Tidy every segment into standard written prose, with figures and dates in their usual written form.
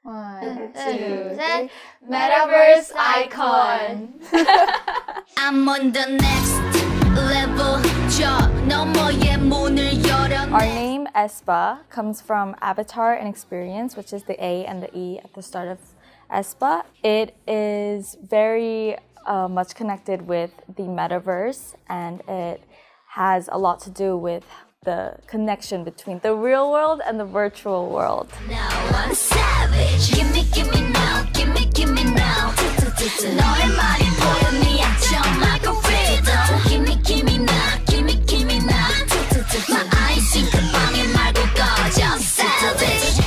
One, two, three. Metaverse icon. I'm on the next level. 저 너머의 문을 열어. Our name aespa comes from Avatar and Experience, which is the A and the E at the start of aespa. It is very much connected with the metaverse, and it has a lot to do with the connection between the real world and the virtual world. Now I'm savage. Give me now. Give me now. 너의 말이 보여 네 약점 like a rhythm. Give me now. Give me now. My eyes sync 방해 말고 꺼져 savage.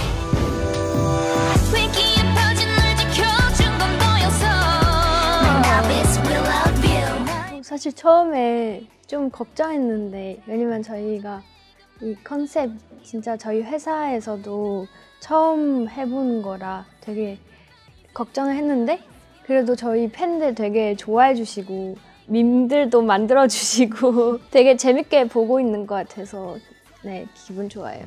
위기에 퍼진 날 지켜준 건 너여서. Now it's we love you. 사실 처음에 좀 걱정했는데 왜냐면 저희가 이 컨셉 진짜 저희 회사에서도 처음 해보는 거라 되게 걱정을 했는데 그래도 저희 팬들 되게 좋아해 주시고 밈들도 만들어 주시고 되게 재밌게 보고 있는 것 같아서 네, 기분 좋아요.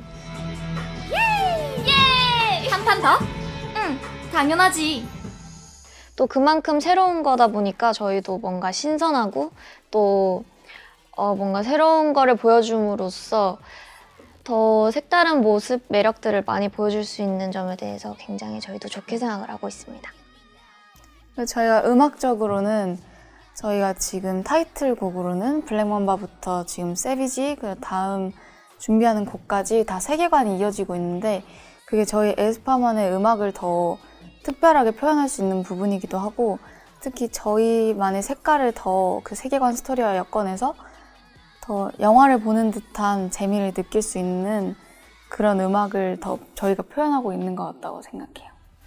예! 한 판 더? 응, 당연하지. 또 그만큼 새로운 거다 보니까 저희도 뭔가 신선하고 또 뭔가 새로운 거를 보여줌으로써 더 색다른 모습, 매력들을 많이 보여줄 수 있는 점에 대해서 굉장히 저희도 좋게 생각을 하고 있습니다. 저희가 음악적으로는 저희가 지금 타이틀곡으로는 블랙맘바부터 지금 세비지, 그 다음 준비하는 곡까지 다 세계관이 이어지고 있는데 그게 저희 에스파만의 음악을 더 특별하게 표현할 수 있는 부분이기도 하고 특히 저희만의 색깔을 더 그 세계관 스토리와 엮어내서 더 영화를 보는 듯한 재미를 느낄 수 있는 그런 음악을 더 저희가 표현하고 있는 것 같다고 생각해요.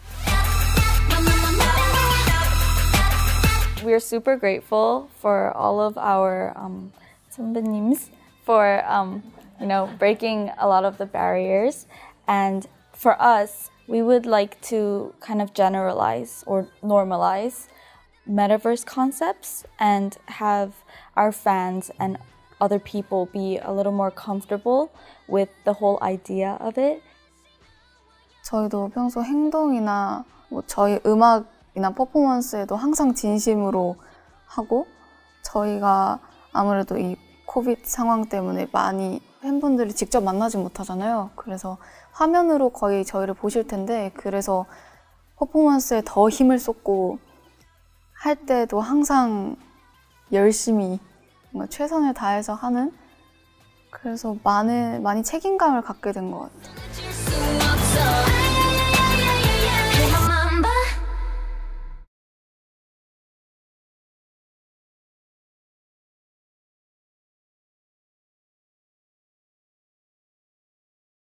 We are super grateful for all of our 선배님s for breaking a lot of the barriers, and for us, we would like to kind of generalize or normalize metaverse concepts and have our fans and other people be a little more comfortable with the whole idea of it. 저희도 평소 행동이나 저희 음악이나 퍼포먼스에도 항상 진심으로 하고 저희가 아무래도 이 코비드 상황 때문에 많이 팬분들이 직접 만나지 못하잖아요. 그래서 화면으로 거의 저희를 보실 텐데 그래서 퍼포먼스에 더 힘을 쏟고 할 때도 항상 열심히 뭔가 최선을 다해서 하는 그래서 많이 책임감을 갖게 된 것 같아요.